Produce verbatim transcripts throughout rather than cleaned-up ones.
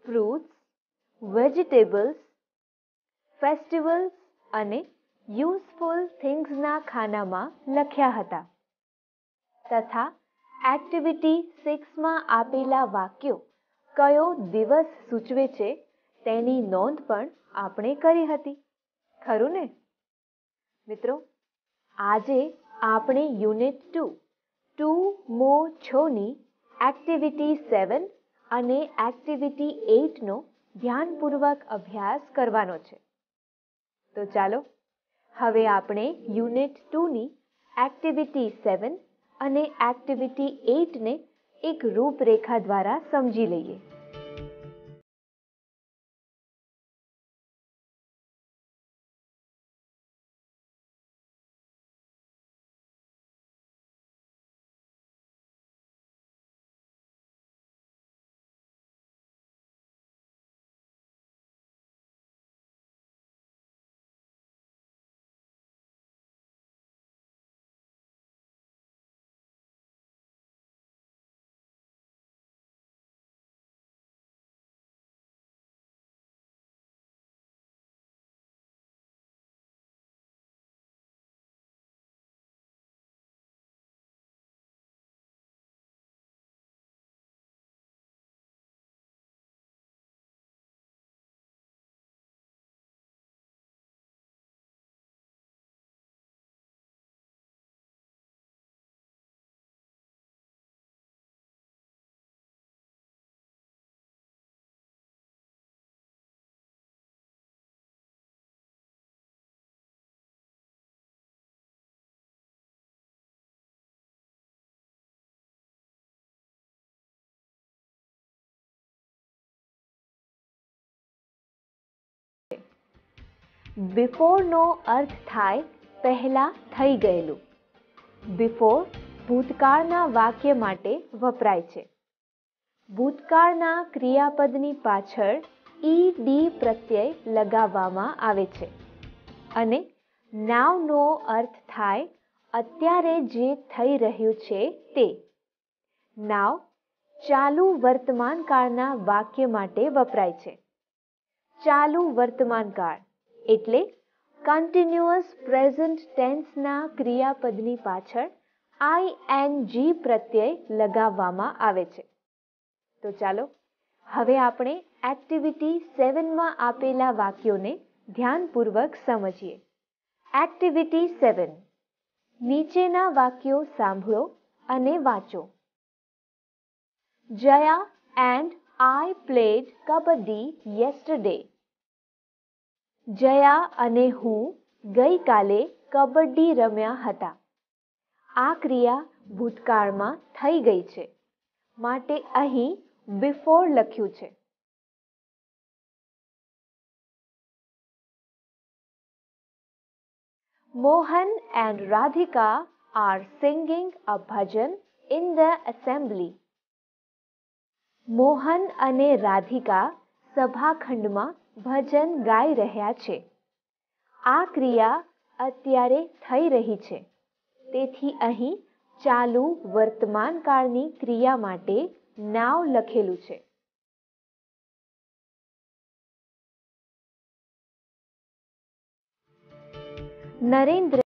Fruits, vegetables, festivals અને useful થિંગ્સના ખાનામાં લખ્યા હતા તથા એક્ટિવિટી સિક્સમાં આપેલા વાક્યો કયો દિવસ સૂચવે છે તેની નોંધ પણ આપણે કરી હતી, ખરું ને? મિત્રો, આજે આપણે યુનિટ ટુ ટુ મો છોની એક્ટિવિટી સેવન અને એક્ટિવિટી એઇટનો ધ્યાનપૂર્વક અભ્યાસ કરવાનો છે. તો ચાલો હવે આપણે યુનિટ ટુની એક્ટિવિટી સેવન અને એક્ટિવિટી એઇટને એક રૂપરેખા દ્વારા સમજી લઈએ. બિફોરનો અર્થ થાય પહેલા થઈ ગયેલું. બિફોર ભૂતકાળના વાક્ય માટે વપરાય છે. ભૂતકાળના ક્રિયાપદની પાછળ ઈડી પ્રત્યય લગાવવામાં આવે છે અને નાવનો અર્થ થાય અત્યારે જે થઈ રહ્યું છે તે. નાવ ચાલુ વર્તમાનકાળના વાક્ય માટે વપરાય છે. ચાલુ વર્તમાનકાળ એટલે કન્ટિન્યુઅસ પ્રેઝન્ટ ટેન્સના ક્રિયાપદની પાછળ આઈએનજી પ્રત્યય લગાવવામાં આવે છે. તો ચાલો હવે આપણે એક્ટિવિટી સેવનમાં આપેલા વાક્યોને ધ્યાનપૂર્વક સમજીએ. Activity seven. નીચેના વાક્યો સાંભળો અને વાંચો. Jaya and I played kabaddi yesterday. Jaya અને હું ગઈકાલે કબડ્ડી રમ્યા હતા. આ ક્રિયા ભૂતકાળમાં થઈ ગઈ છે માટે અહીં બિફોર લખ્યું છે. Mohan and Radhika are singing a bhajan in the assembly. Mohan અને રાધિકા સભાખંડમાં ભજન ગાઈ રહ્યા છે. આ ક્રિયા અત્યારે થઈ રહી છે તેથી અહીં ચાલુ વર્તમાનકાળની ક્રિયા માટે નાવ લખેલું છે. નરેન્દ્ર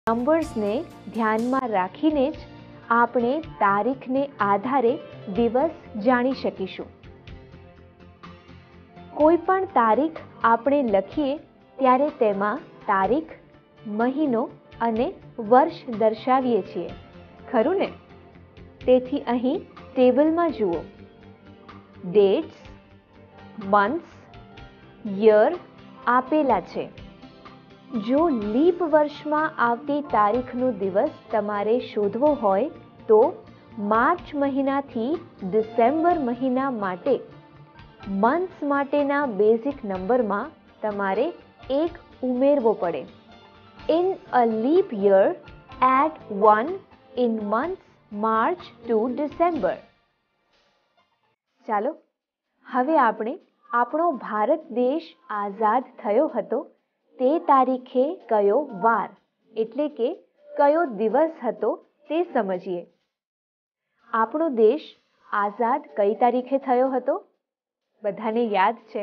નંબર્સને ધ્યાનમાં રાખીને જ આપણે તારીખને આધારે દિવસ જાણી શકીશું. કોઈ પણ તારીખ આપણે લખીએ ત્યારે તેમાં તારીખ, મહિનો અને વર્ષ દર્શાવીએ છીએ, ખરું ને? તેથી અહીં ટેબલમાં જુઓ, ડેટ્સ, મંથ્સ, યર આપેલા છે. જો લીપ વર્ષમાં આવતી તારીખનો દિવસ તમારે શોધવો હોય તો માર્ચ મહિનાથી ડિસેમ્બર મહિના માટે મંથ્સ માટેના બેઝિક નંબરમાં તમારે એક ઉમેરવો પડે. In a leap year add one in months March to December. ચાલો હવે આપણે આપણો ભારત દેશ આઝાદ થયો હતો તે તારીખે કયો વાર એટલે કે કયો દિવસ હતો તે સમજીએ. આપણો દેશ આઝાદ કઈ તારીખે થયો હતો? બધાને યાદ છે?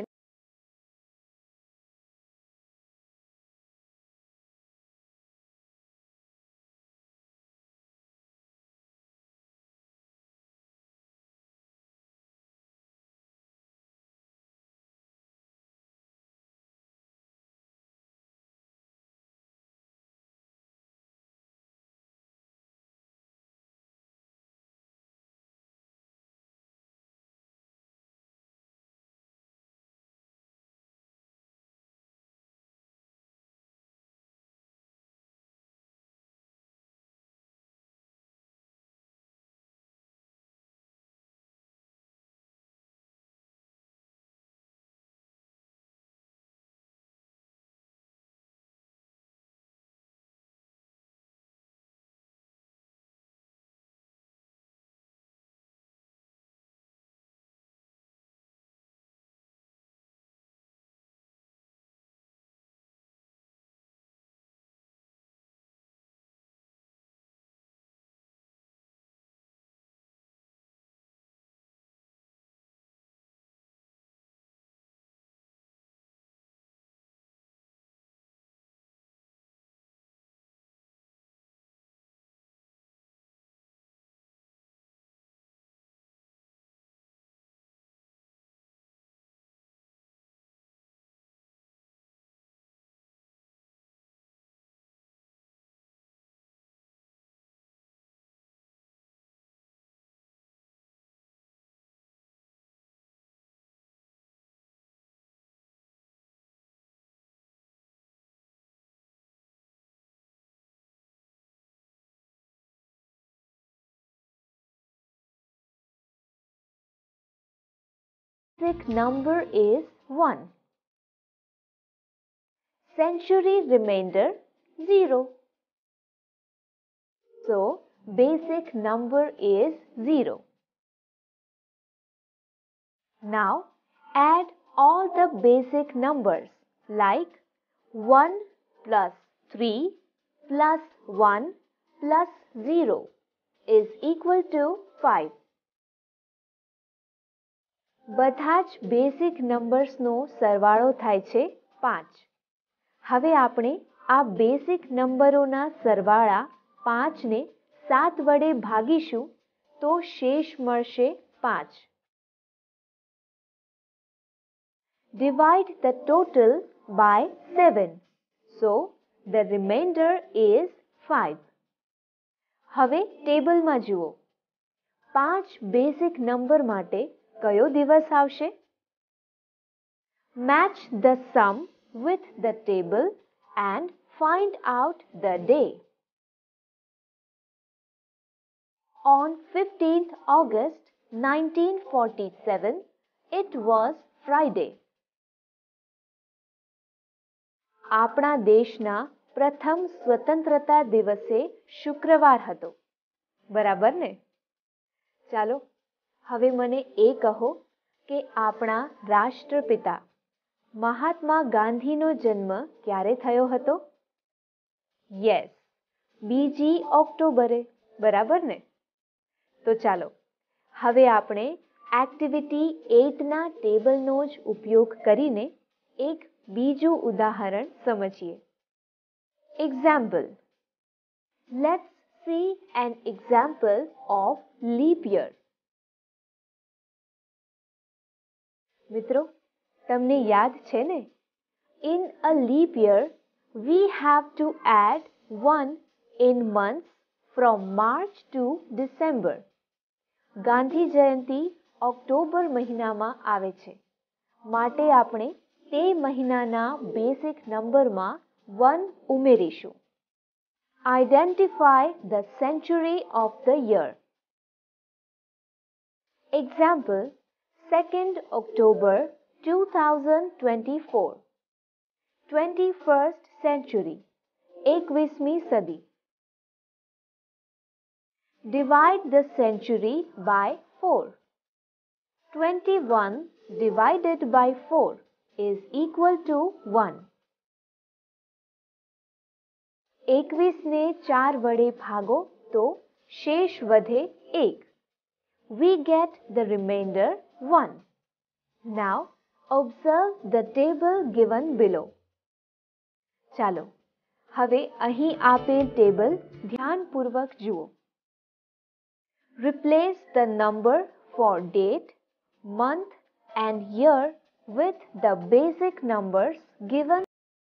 Basic number is one. Century remainder zero. So basic number is zero. Now add all the basic numbers like one plus three plus one plus zero is equal to five. બધા જ બેઝિક નંબર્સનો સરવાળો થાય છે પાંચ. હવે આપણે આ basic નંબરોના સરવાળા પાંચને સાત વડે ભાગીશું તો શેષ મળશે પાંચ. Divide the total by seven. So the remainder is five. હવે ટેબલમાં જુઓ, પાંચ બેઝિક નંબર માટે કયો દિવસ આવશે? Match the sum with the table and find out the day. On fifteenth August nineteen forty-seven, it was Friday. આપણા દેશના પ્રથમ સ્વતંત્રતા દિવસે શુક્રવાર હતો, બરાબર ને? ચાલો હવે મને એ કહો કે આપણા રાષ્ટ્રપિતા મહાત્મા ગાંધીનો જન્મ ક્યારે થયો હતો? યસ, બીજી ઓક્ટોબરે, બરાબર ને? તો ચાલો હવે આપણે એક્ટિવિટી એટના ટેબલનો જ ઉપયોગ કરીને એક બીજું ઉદાહરણ સમજીએ. Example, Let's see an example of leap year. મિત્રો, તમને યાદ છે ને? In a leap year, we have to add one in months from March to December. Gandhi Jayanti October મહિનામાં આવે છે, માટે આપણે તે મહિનાના બેઝિક નંબરમાં one ઉમેરીશું. Identify the century of the year. Example, second October two thousand twenty-four. twenty-first century, એકવીસમી સદી. Divide the century by four. twenty-one divided by four is equal to one. એકવીસ ને ચાર વડે ભાગો તો શેષ વધે એક. We get the remainder one. Now observe the table given below. ચાલો હવે અહીં આપેલ ટેબલ ધ્યાનપૂર્વક જુઓ. Replace the number for date, month and year with the basic numbers given.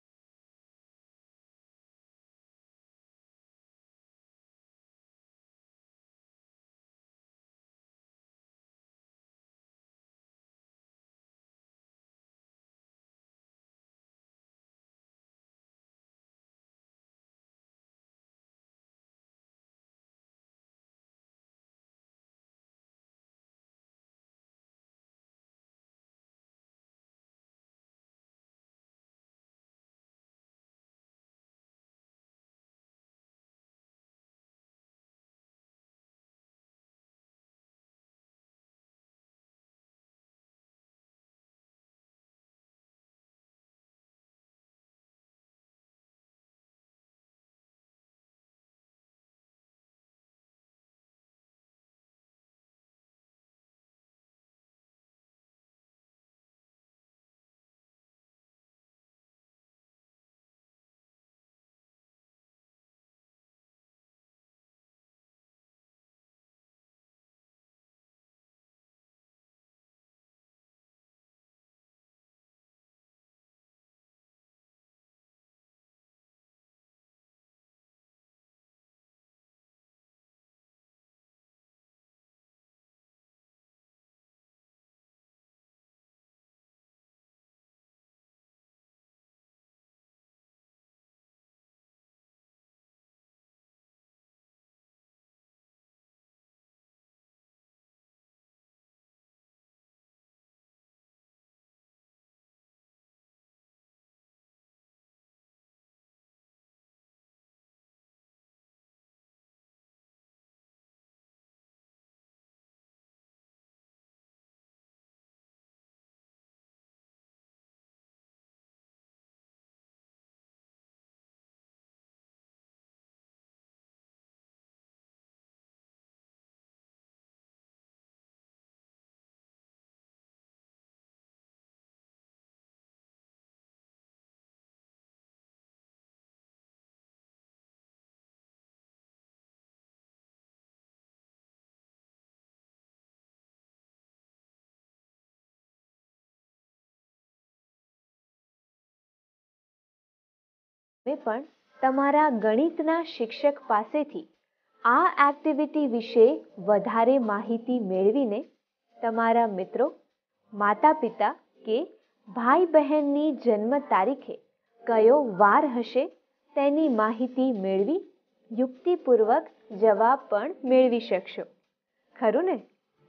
પણ તમારા ગણિતના શિક્ષક પાસેથી આ એક્ટિવિટી વિશે વધારે માહિતી મેળવીને તમારા મિત્રો, માતા પિતા કે ભાઈ બહેનની જન્મ તારીખે કયો વાર હશે તેની માહિતી મેળવી યુક્તિપૂર્વક જવાબ પણ મેળવી શકશો. ખરું ને?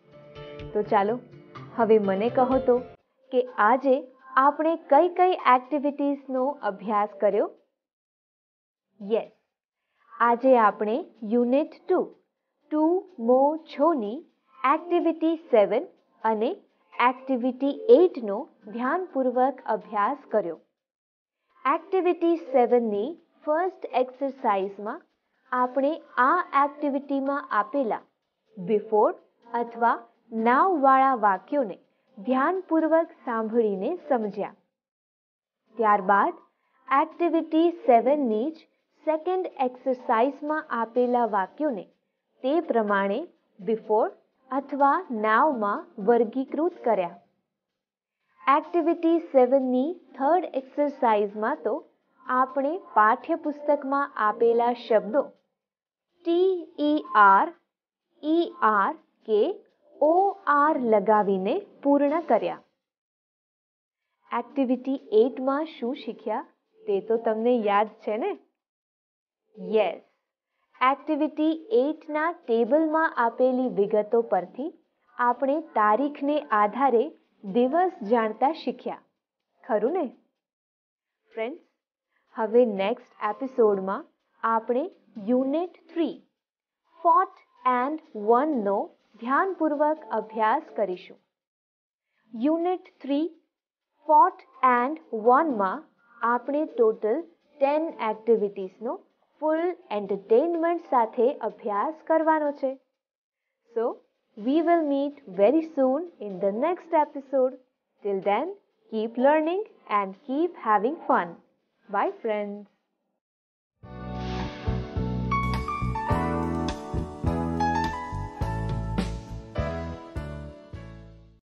તો ચાલો હવે મને કહો તો કે આજે આપણે કઈ કઈ એક્ટિવિટીઝનો અભ્યાસ કર્યો? યસ, આજે આપણે યુનિટ ટુ ટુ મો છોની એક્ટિવિટી સેવન અને એક્ટિવિટી એઇટનો ધ્યાનપૂર્વક અભ્યાસ કર્યો. એક્ટિવિટી સેવનની ફર્સ્ટ એક્સરસાઇઝમાં આપણે આ એક્ટિવિટીમાં આપેલા બિફોર અથવા નાવ વાળા વાક્યોને ધ્યાનપૂર્વક સાંભળીને સમજ્યા. ત્યારબાદ એક્ટિવિટી સેવનની જ સેકન્ડ એક્સરસાઇઝમાં આપેલા વાક્યોને તે પ્રમાણે બિફોર અથવા નાવમાં વર્ગીકૃત કર્યા. એક્ટિવિટી સેવનની થર્ડ એક્સરસાઇઝમાં તો આપણે પાઠ્યપુસ્તકમાં આપેલા શબ્દો T E R, E R K O R લગાવીને પૂર્ણ કર્યા. એક્ટિવિટી એઇટમાં શું શીખ્યા તે તો તમને યાદ છે ને? યસ, એક્ટિવિટી એઇટના ટેબલમાં આપેલી વિગતો પરથી આપણે તારીખને આધારે દિવસ જાણતા શીખ્યા, ખરું ને? ફ્રેન્ડ્સ, હવે નેક્સ્ટ એપિસોડમાં આપણે યુનિટ થ્રી ફોર્ટ એન્ડ વનનો ધ્યાનપૂર્વક અભ્યાસ કરીશું. યુનિટ થ્રી ફોર્ટ એન્ડ વનમાં આપણે ટોટલ ટેન એક્ટિવિટીઝનો ફૂલ એન્ટરટેનમેન્ટ સાથે અભ્યાસ કરવાનો છે. સો we will meet very soon in the next episode. Till then, keep learning and keep having fun. Bye friends.